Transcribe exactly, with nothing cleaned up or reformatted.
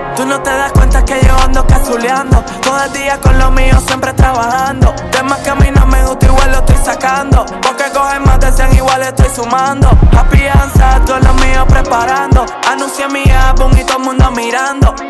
Tú no te das cuenta que yo ando cazuleando, todo el día con lo mío siempre trabajando. Temas que a mí no me gusta igual lo estoy sacando, porque cogen más de cien igual estoy sumando. Happy Ansa, todo lo mío preparando. Anuncié mi álbum y todo el mundo mirando.